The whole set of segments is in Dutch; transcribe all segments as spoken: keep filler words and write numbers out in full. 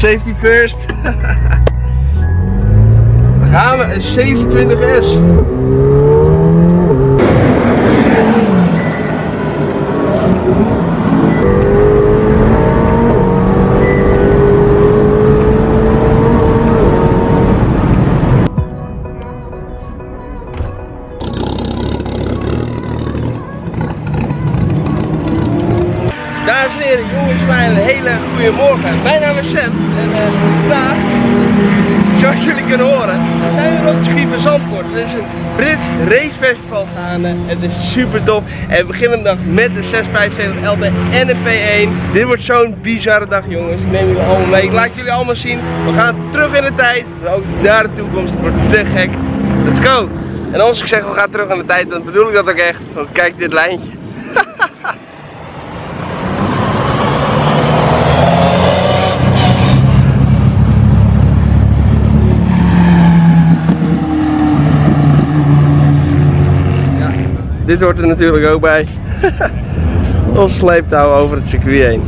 Safety first. We gaan we, een zevenentwintig S. Dames en heren, jongens, mij een hele goede morgen. Mijn naam is Sam en uh, vandaag, zoals jullie kunnen horen, zijn we op het circuit van Zandvoort. Er is een Brits racefestival gaande. Het is super tof en we beginnen de dag met een zeshonderdvijfenzeventig L T en een P één. Dit wordt zo'n bizarre dag, jongens. Ik neem jullie allemaal mee. Ik laat jullie allemaal zien. We gaan terug in de tijd, ook naar de toekomst. Het wordt te gek. Let's go! En als ik zeg we gaan terug in de tijd, dan bedoel ik dat ook echt. Want kijk dit lijntje. Dit hoort er natuurlijk ook bij. Ons sleeptouw over het circuit heen.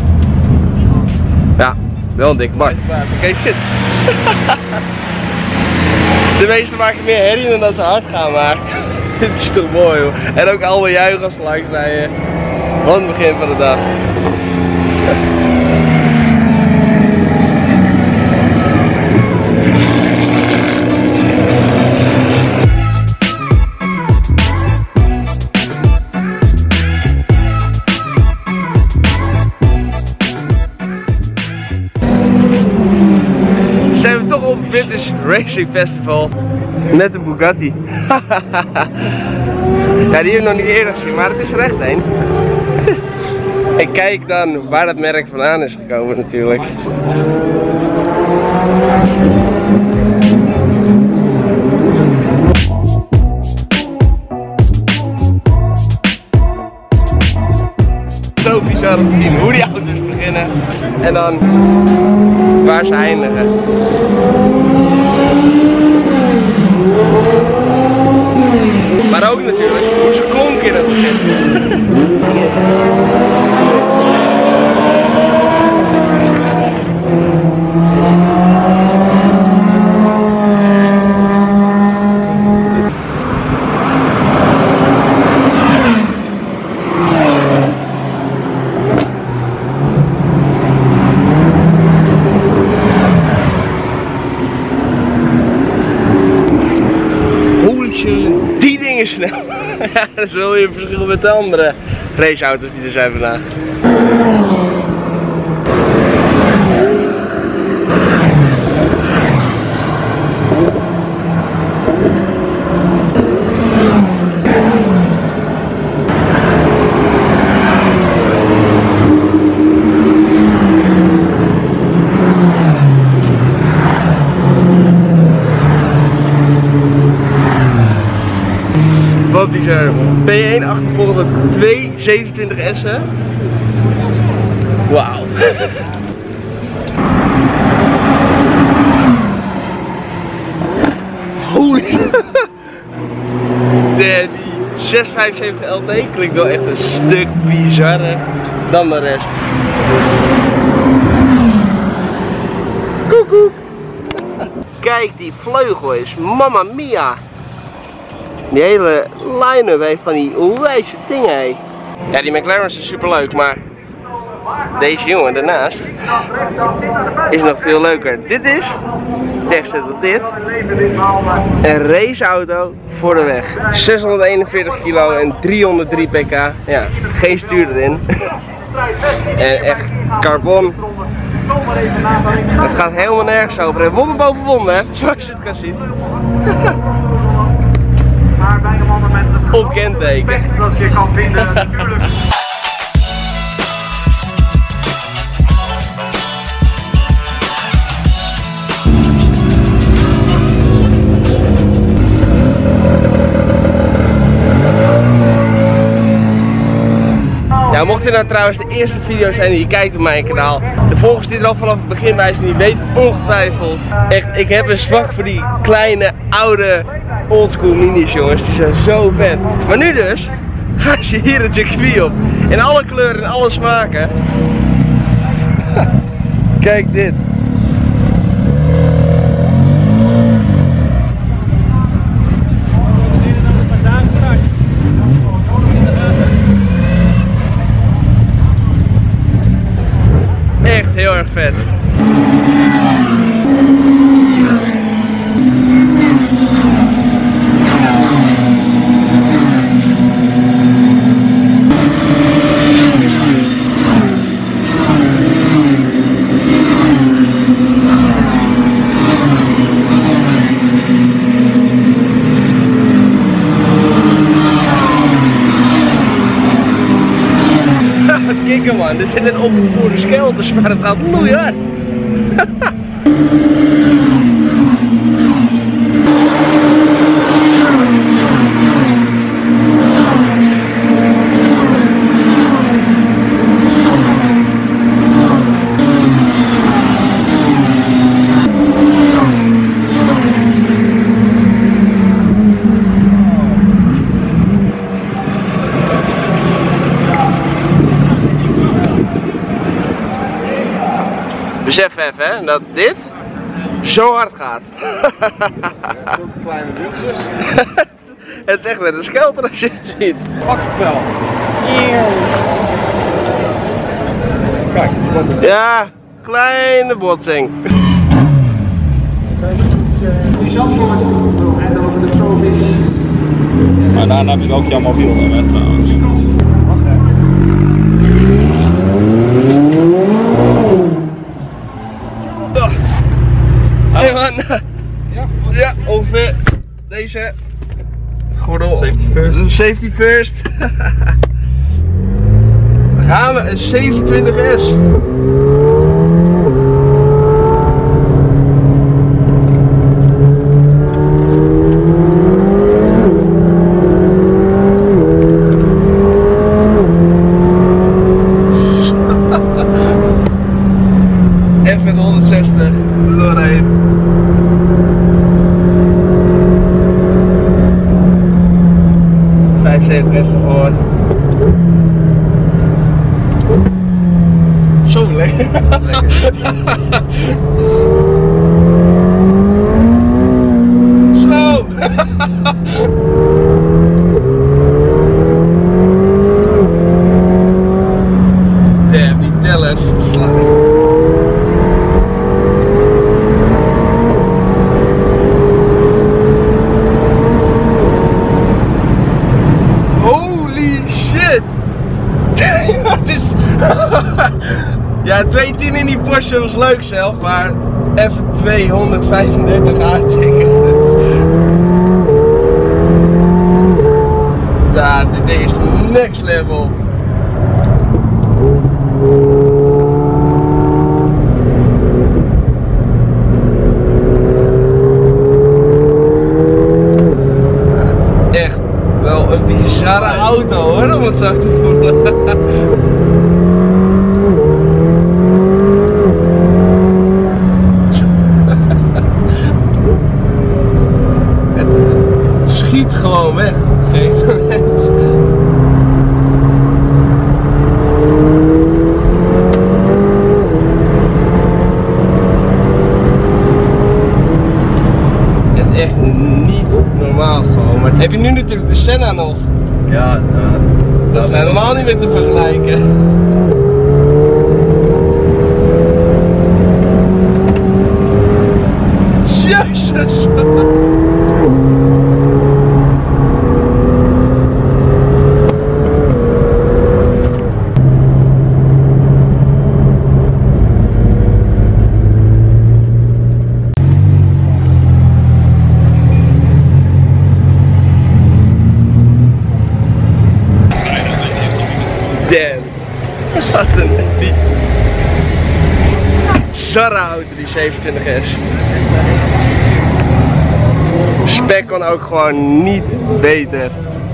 Ja, wel een dikke bak. Kijk dit. De meesten maken meer herrie dan dat ze hard gaan, maar dit is toch mooi, hoor. En ook allemaal juichen als ze langs rijden. Wat een begin van de dag. Zijn we toch op het British Racing Festival met een Bugatti. Ja, die heb ik nog niet eerder gezien, maar het is er echt een. En kijk dan waar dat merk vandaan is gekomen natuurlijk. Zo bizar om te zien hoe die auto's beginnen en dan waar ze eindigen. Maar ook natuurlijk hoe ze klonken in het begin. Die dingen snel. Ja, dat is wel weer een verschil met de andere raceauto's die er zijn vandaag. Wat bizar. P één achtervolgt op twee zevenentwintig S'en. Wauw. Holy shit. Die zeshonderdvijfenzeventig L T klinkt wel echt een stuk bizarrer dan de rest. Koekoek. Kijk, die vleugel is mamma mia. Die hele line-up heeft van die onwijze dingen, hé. Ja, die McLaren's is super leuk, maar deze jongen daarnaast is nog veel leuker. Dit is, tegenstelling tot dit, een raceauto voor de weg. zeshonderdeenenveertig kilo en driehonderddrie pk. Ja, geen stuur erin. En echt carbon. Het gaat helemaal nergens over. En wonder boven wonder, hè, zoals je het kan zien. Op kenteken. Dat je kan vinden natuurlijk. Ja, mocht dit nou trouwens de eerste video zijn die je kijkt op mijn kanaal, de volgers die er al vanaf het begin bij zijn, die weten ongetwijfeld. Echt, ik heb een zwak voor die kleine, oude, oldschool minis, jongens. Die zijn zo vet. Maar nu dus, ga je hier het circuit op. In alle kleuren en alle smaken. Kijk dit. erg vet. Kikken man, dit zijn net opgevoerde skelters, maar het gaat loeihard. Besef even hè, dat dit zo hard gaat. Kleine wieltjes. Het is echt net een skelter als je het ziet. Pakkenpel. Kijk, ja, kleine botsing. Die Zandvoort en over de trofies. Maar daarna heb ik ook jouw mobiel met trouwens. Wacht hè. Hey man. Ja. Ja, ongeveer deze gordel. Safety first. Safety first. We gaan we een zevenentwintig S. Even de honderdzestig doorheen. vijfenzeventig is ervoor. Zo lekker. Lekker. Zo. Damn, die teller slaat. Ja, twee tien in die Porsche was leuk zelf, maar even tweehonderdvijfendertig aantikken. Ja, dit ding is next level. Ja, het is echt wel een bizarre auto hoor, om het zo te voelen. Schiet gewoon weg op een gegeven moment. Het is echt niet normaal gewoon. Maar heb je nu natuurlijk de Senna nog? Ja, uh, dat is helemaal niet meer te vergelijken. Jezus! Damn. Wat een die bizarre auto, die zevenentwintig S. De spec kon ook gewoon niet beter.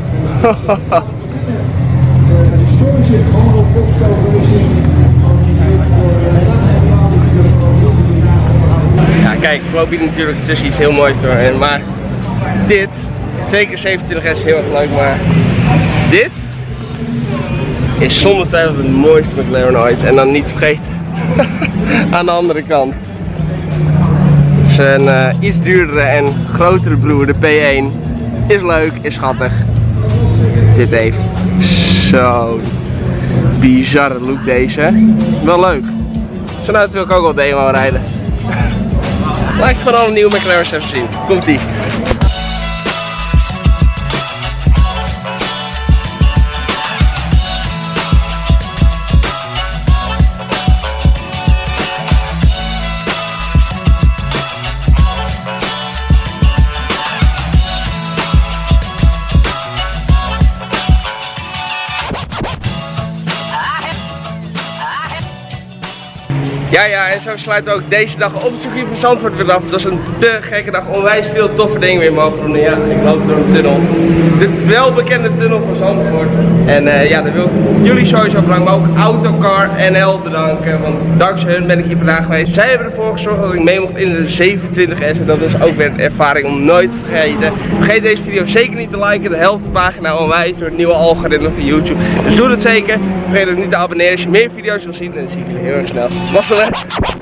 Ja, kijk, ik loop hier natuurlijk tussen iets heel moois door. Maar dit, zeker zevenentwintig S heel erg leuk, maar dit is zonder twijfel de mooiste McLaren ooit. En dan niet vergeten, aan de andere kant. Zijn uh, iets duurdere en grotere broer, de P één, is leuk, is schattig. Dit heeft zo'n bizarre look deze. Wel leuk. Zo'n auto wil ik ook wel demo rijden. Laat ik gewoon alle nieuwe McLaren's even zien. Komt ie. Ja, ja, en zo sluit ook deze dag op het circuit van Zandvoort weer af. Het was een te gekke dag, onwijs veel toffe dingen weer mogen doen. Ja, ik loop door een tunnel. De welbekende tunnel van Zandvoort. En uh, ja, dan wil ik jullie sowieso bedanken, maar ook Autocar N L bedanken. Want dankzij hun ben ik hier vandaag geweest. Zij hebben ervoor gezorgd dat ik mee mocht in de zevenentwintig S. En dat is ook weer een ervaring om nooit te vergeten. Vergeet deze video zeker niet te liken. Dat helpt de pagina onwijs door het nieuwe algoritme van YouTube. Dus doe dat zeker. Vergeet ook niet te abonneren als je meer video's wil zien. En dan zie ik jullie heel erg snel. Wasselen!